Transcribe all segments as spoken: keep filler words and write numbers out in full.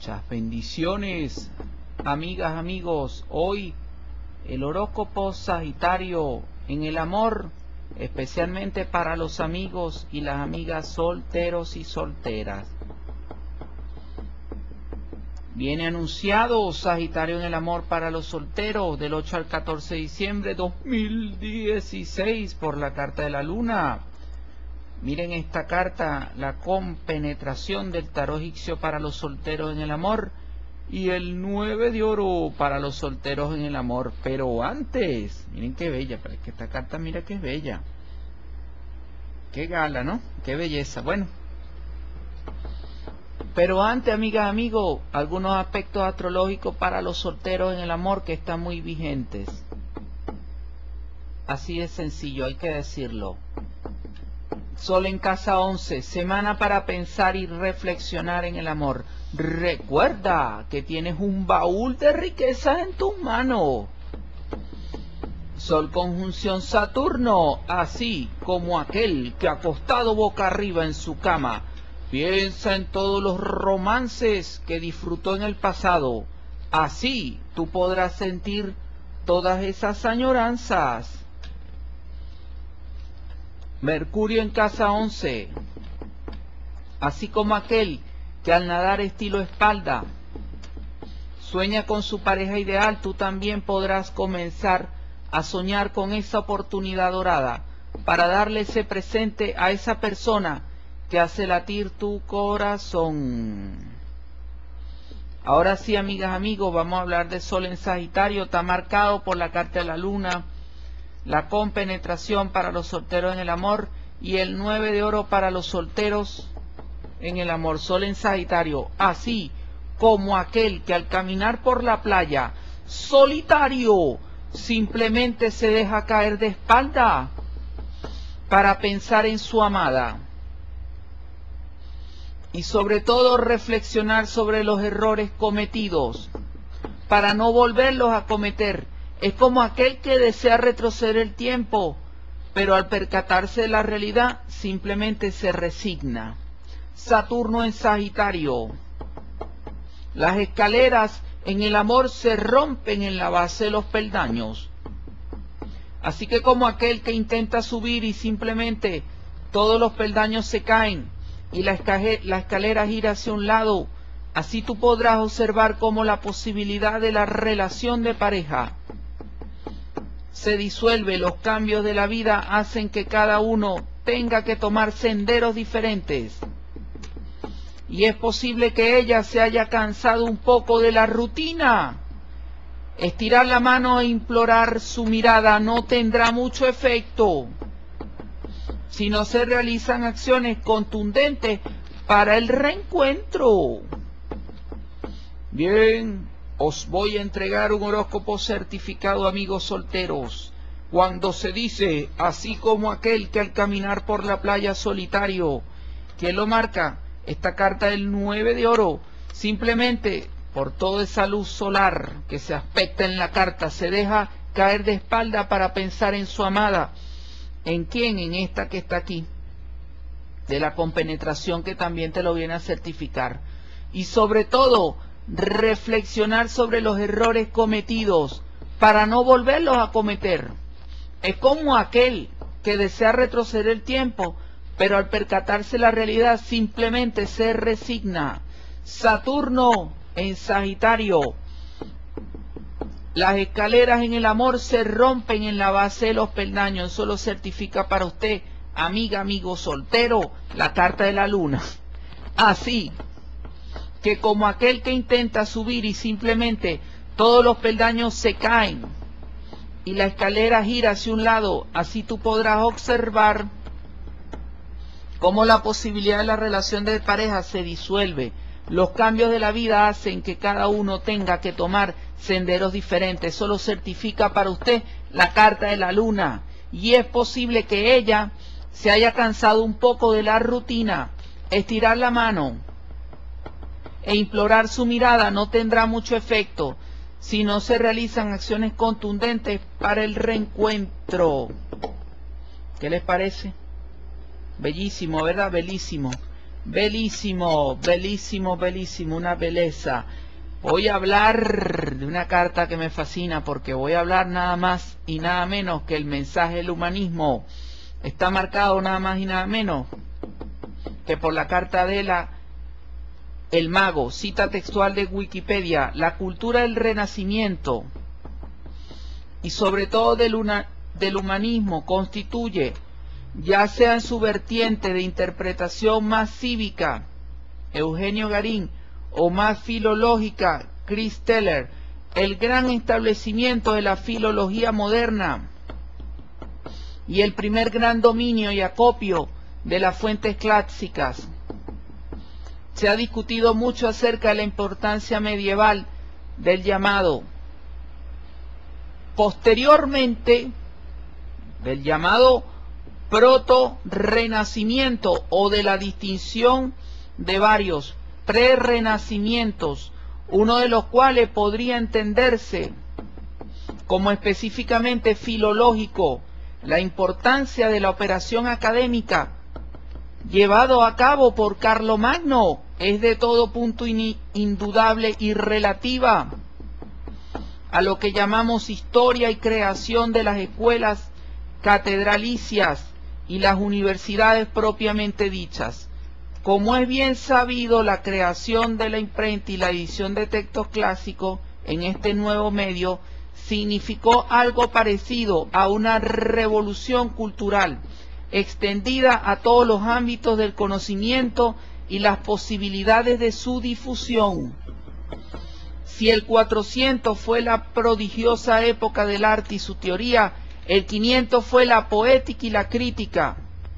Muchas bendiciones, amigas, amigos. Hoy el horóscopo Sagitario en el amor, especialmente para los amigos y las amigas solteros y solteras. Viene anunciado Sagitario en el amor para los solteros del ocho al catorce de diciembre de dos mil dieciséis por la carta de la luna. Miren esta carta, la compenetración del tarot egipcio para los solteros en el amor y el nueve de oro para los solteros en el amor. Pero antes, miren qué bella, pero es que esta carta mira que es bella. Qué gala, ¿no? Qué belleza. Bueno, pero antes, amigas, amigos, algunos aspectos astrológicos para los solteros en el amor que están muy vigentes. Así de sencillo, hay que decirlo. Sol en casa once, semana para pensar y reflexionar en el amor. Recuerda que tienes un baúl de riquezas en tus manos. Sol conjunción Saturno, así como aquel que acostado boca arriba en su cama piensa en todos los romances que disfrutó en el pasado. Así tú podrás sentir todas esas añoranzas. Mercurio en casa once, así como aquel que al nadar estilo espalda sueña con su pareja ideal, tú también podrás comenzar a soñar con esa oportunidad dorada para darle ese presente a esa persona que hace latir tu corazón. Ahora sí, amigas, amigos, vamos a hablar de Sol en Sagitario. Está marcado por la carta de la luna, la compenetración para los solteros en el amor y el nueve de oro para los solteros en el amor. Sol en Sagitario, así como aquel que al caminar por la playa solitario simplemente se deja caer de espalda para pensar en su amada y sobre todo reflexionar sobre los errores cometidos para no volverlos a cometer. Es como aquel que desea retroceder el tiempo, pero al percatarse de la realidad simplemente se resigna. Saturno en Sagitario. Las escaleras en el amor se rompen en la base de los peldaños. Así que como aquel que intenta subir y simplemente todos los peldaños se caen y la escalera gira hacia un lado, así tú podrás observar cómo la posibilidad de la relación de pareja se disuelve. Los cambios de la vida hacen que cada uno tenga que tomar senderos diferentes. Y es posible que ella se haya cansado un poco de la rutina. Estirar la mano e implorar su mirada no tendrá mucho efecto si no se realizan acciones contundentes para el reencuentro. Bien, os voy a entregar un horóscopo certificado, amigos solteros. Cuando se dice, así como aquel que al caminar por la playa solitario, que lo marca esta carta del nueve de oro, simplemente por toda esa luz solar que se aspecta en la carta, se deja caer de espalda para pensar en su amada. ¿En quién? En esta que está aquí, de la compenetración, que también te lo viene a certificar. Y sobre todo, reflexionar sobre los errores cometidos para no volverlos a cometer. Es como aquel que desea retroceder el tiempo, pero al percatarse la realidad simplemente se resigna. Saturno en Sagitario. Las escaleras en el amor se rompen en la base de los peldaños. Eso lo certifica para usted, amiga, amigo soltero, la carta de la luna. Así que como aquel que intenta subir y simplemente todos los peldaños se caen y la escalera gira hacia un lado, así tú podrás observar cómo la posibilidad de la relación de pareja se disuelve. Los cambios de la vida hacen que cada uno tenga que tomar senderos diferentes. Eso lo certifica para usted la carta de la luna. Y es posible que ella se haya cansado un poco de la rutina. Estirar la mano e implorar su mirada no tendrá mucho efecto si no se realizan acciones contundentes para el reencuentro. ¿Qué les parece? Bellísimo, ¿verdad? Bellísimo. Belísimo, belísimo, belísimo, una belleza. Voy a hablar de una carta que me fascina porque voy a hablar nada más y nada menos que el mensaje del humanismo. Está marcado nada más y nada menos que por la carta de la El Mago, cita textual de Wikipedia: la cultura del Renacimiento y sobre todo del, una, del humanismo constituye, ya sea en su vertiente de interpretación más cívica, Eugenio Garín, o más filológica, Chris Teller, el gran establecimiento de la filología moderna y el primer gran dominio y acopio de las fuentes clásicas. Se ha discutido mucho acerca de la importancia medieval del llamado, posteriormente, del llamado proto-renacimiento o de la distinción de varios pre-renacimientos, uno de los cuales podría entenderse como específicamente filológico, la importancia de la operación académica llevado a cabo por Carlomagno es de todo punto indudable y relativa a lo que llamamos historia y creación de las escuelas catedralicias y las universidades propiamente dichas. Como es bien sabido, la creación de la imprenta y la edición de textos clásicos en este nuevo medio significó algo parecido a una revolución cultural extendida a todos los ámbitos del conocimiento y las posibilidades de su difusión. Si el cuatrocientos fue la prodigiosa época del arte y su teoría, el quinientos fue la poética y la crítica.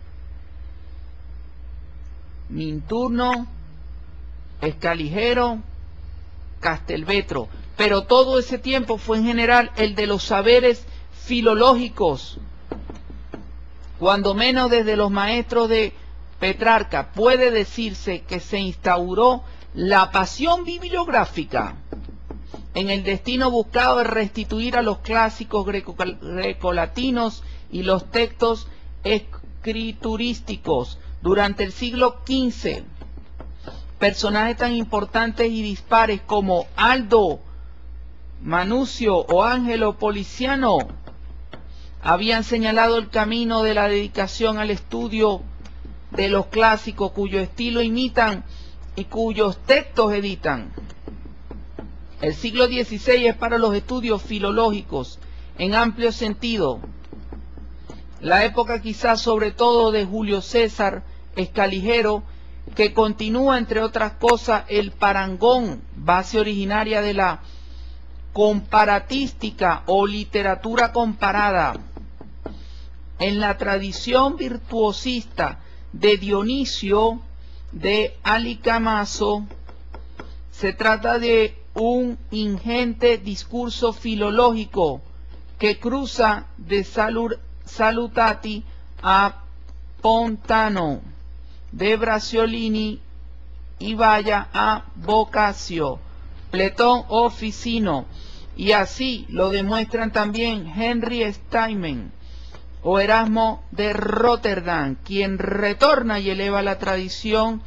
Minturno, Escaligero, Castelvetro, pero todo ese tiempo fue en general el de los saberes filológicos, cuando menos desde los maestros de Petrarca puede decirse que se instauró la pasión bibliográfica en el destino buscado de restituir a los clásicos greco grecolatinos y los textos escriturísticos. Durante el siglo quince, personajes tan importantes y dispares como Aldo Manucio o Ángelo Poliziano habían señalado el camino de la dedicación al estudio de los clásicos, cuyo estilo imitan y cuyos textos editan. El siglo dieciséis es para los estudios filológicos en amplio sentido la época quizás sobre todo de Julio César Escaligero, que continúa entre otras cosas el parangón, base originaria de la comparatística o literatura comparada. En la tradición virtuosista de Dionisio de Alicamaso, se trata de un ingente discurso filológico que cruza de Salur, Salutati a Pontano, de Braciolini y vaya a Boccaccio, Pletón o Ficino, y así lo demuestran también Henry Steinman o Erasmo de Rotterdam, quien retorna y eleva la tradición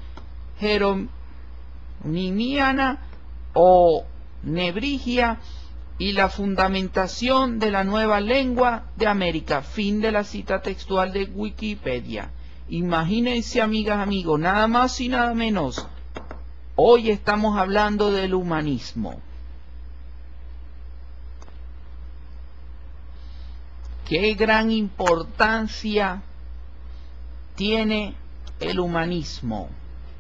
jeronimiana o nebrigia y la fundamentación de la nueva lengua de América. Fin de la cita textual de Wikipedia. Imagínense, amigas, amigos, nada más y nada menos. Hoy estamos hablando del humanismo. ¿Qué gran importancia tiene el humanismo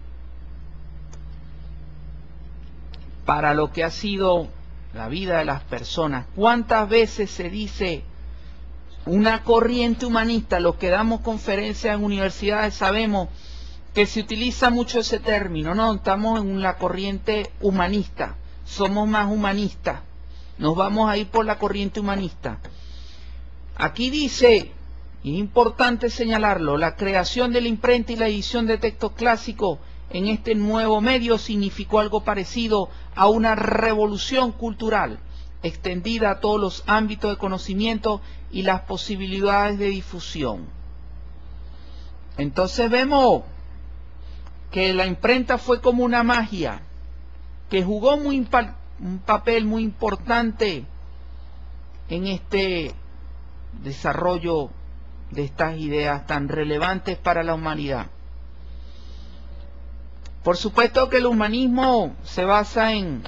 para lo que ha sido la vida de las personas? ¿Cuántas veces se dice una corriente humanista? Los que damos conferencias en universidades sabemos que se utiliza mucho ese término, ¿no? Estamos en la corriente humanista, somos más humanistas, nos vamos a ir por la corriente humanista. Aquí dice, y es importante señalarlo, la creación de la imprenta y la edición de textos clásicos en este nuevo medio significó algo parecido a una revolución cultural extendida a todos los ámbitos de conocimiento y las posibilidades de difusión. Entonces vemos que la imprenta fue como una magia, que jugó muy un papel muy importante en este desarrollo de estas ideas tan relevantes para la humanidad. Por supuesto que el humanismo se basa en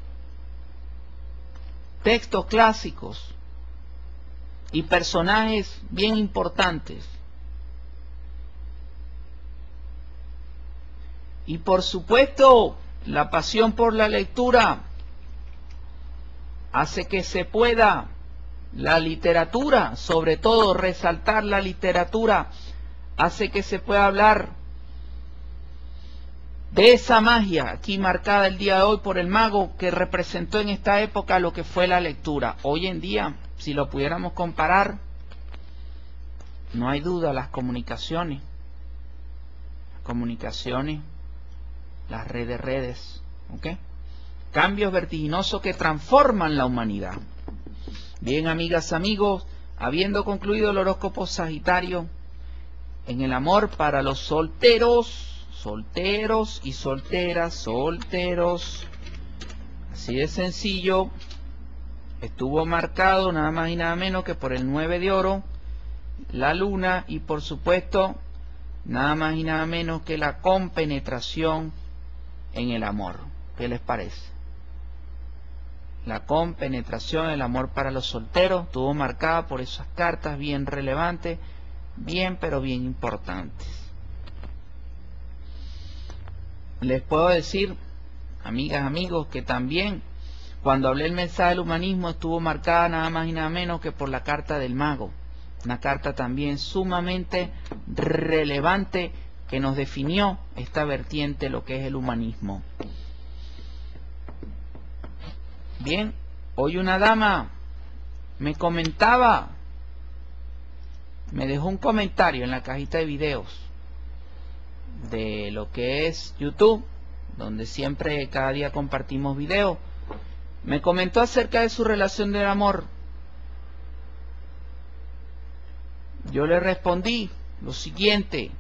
textos clásicos y personajes bien importantes. Y por supuesto, la pasión por la lectura hace que se pueda la literatura, sobre todo resaltar la literatura, hace que se pueda hablar de esa magia aquí marcada el día de hoy por el mago que representó en esta época lo que fue la lectura. Hoy en día, si lo pudiéramos comparar, no hay duda, las comunicaciones, las comunicaciones, las redes, redes, ¿ok? Cambios vertiginosos que transforman la humanidad. Bien, amigas, amigos, habiendo concluido el horóscopo Sagitario, en el amor para los solteros, solteros y solteras, solteros, así de sencillo, estuvo marcado nada más y nada menos que por el nueve de oro, la luna y por supuesto nada más y nada menos que la compenetración en el amor. ¿Qué les parece? La compenetración, el amor para los solteros, estuvo marcada por esas cartas bien relevantes, bien pero bien importantes. Les puedo decir, amigas, amigos, que también cuando hablé el mensaje del humanismo estuvo marcada nada más y nada menos que por la carta del mago. Una carta también sumamente relevante que nos definió esta vertiente, lo que es el humanismo. Bien, hoy una dama me comentaba, me dejó un comentario en la cajita de videos de lo que es YouTube, donde siempre cada día compartimos videos. Me comentó acerca de su relación del amor. Yo le respondí lo siguiente: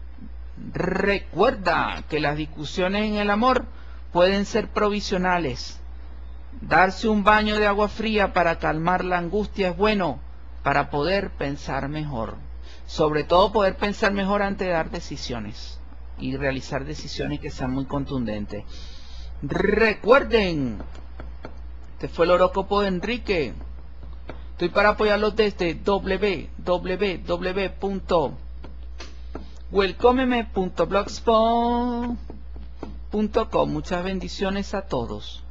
recuerda que las discusiones en el amor pueden ser provisionales. Darse un baño de agua fría para calmar la angustia es bueno para poder pensar mejor. Sobre todo poder pensar mejor antes de dar decisiones y realizar decisiones que sean muy contundentes. Recuerden, este fue el horóscopo de Enrique. Estoy para apoyarlos desde w w w punto welcomeme punto blogspot punto com. Muchas bendiciones a todos.